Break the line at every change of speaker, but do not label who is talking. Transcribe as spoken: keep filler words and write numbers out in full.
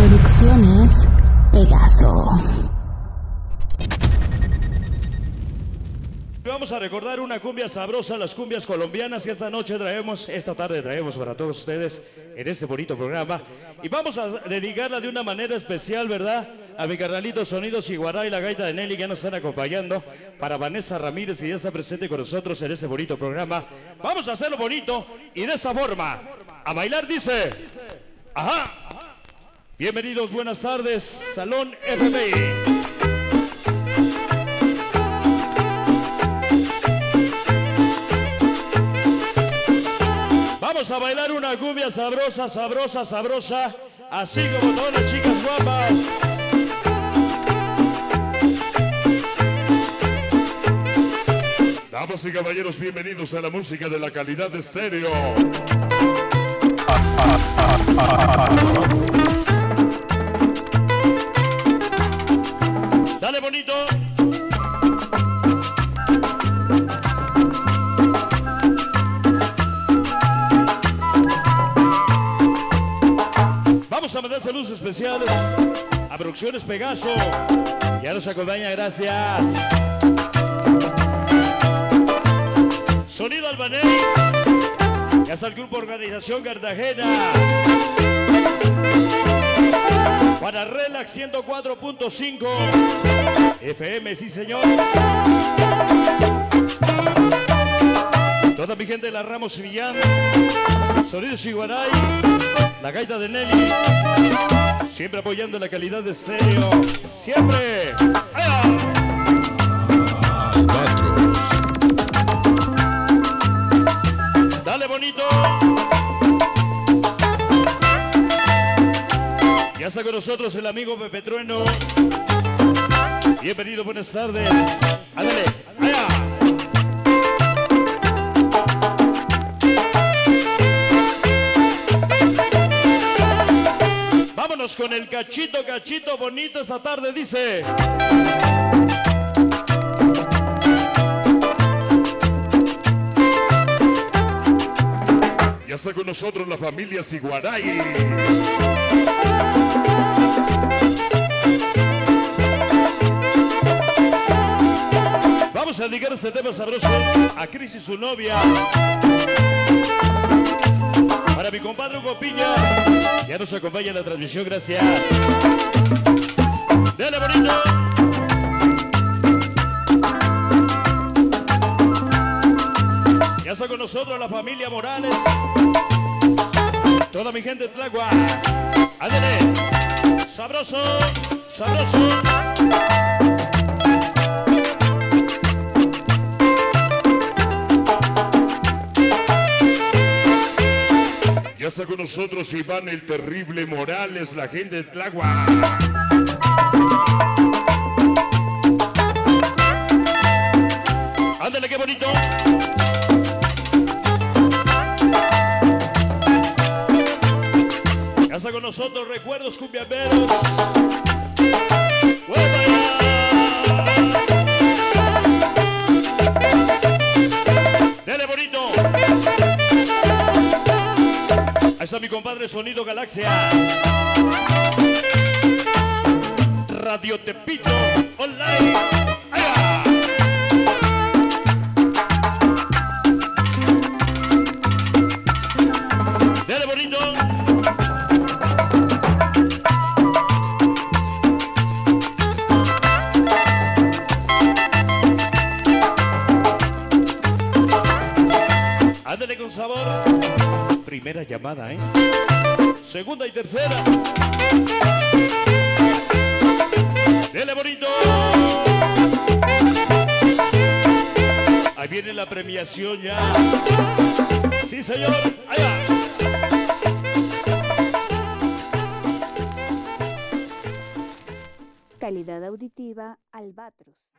Producciones Pegaso.
Vamos a recordar una cumbia sabrosa, las cumbias colombianas que esta noche traemos, esta tarde traemos para todos ustedes en este bonito programa. Y vamos a dedicarla de una manera especial, ¿verdad? A mi carnalito Sonidos Iguará y la gaita de Nelly que ya nos están acompañando. Para Vanessa Ramírez que ya está presente con nosotros en este bonito programa. Vamos a hacerlo bonito y de esa forma. A bailar dice. Ajá. Bienvenidos, buenas tardes, Salón F B I. Vamos a bailar una cumbia sabrosa, sabrosa, sabrosa, así como todas las chicas guapas. Damas y caballeros, bienvenidos a la música de la calidad de estéreo. Dale bonito. Vamos a mandar saludos especiales a Producciones Pegaso. Ya nos acompaña, gracias. Sonido Albaney. Ya está el grupo Organización Cartagena. Para Relax ciento cuatro punto cinco F M, sí señor. Toda mi gente de la Ramos Villán. Sonidos Iguaray. La gaita de Nelly, siempre apoyando la calidad de estéreo, siempre.
Albatros.
Dale bonito. Ya está con nosotros el amigo Pepe Trueno. Bienvenido, buenas tardes. Ándale, allá. Vámonos con el cachito, cachito bonito esta tarde, dice. Ya está con nosotros la familia Siguaray. Vamos a dedicar este tema sabroso a Cris y su novia. Para mi compadre Hugo Piña, ya nos acompaña en la transmisión, gracias. Dale bonito. Ya está con nosotros la familia Morales. Toda mi gente de Tlagua. Ándale. Sabroso, sabroso. Ya está con nosotros Iván el Terrible Morales, la gente de Tlagua. Ándale, qué bonito. Ya está con nosotros Recuerdos Cumbiamberos. Dale bonito. Ahí está mi compadre Sonido Galaxia. Radio Tepito Online. ¡Allá! Dale bonito. Ándale con sabor. Primera llamada, ¿eh? Segunda y tercera. Dele bonito. Ahí viene la premiación ya. Sí, señor. Allá.
Calidad auditiva Albatros.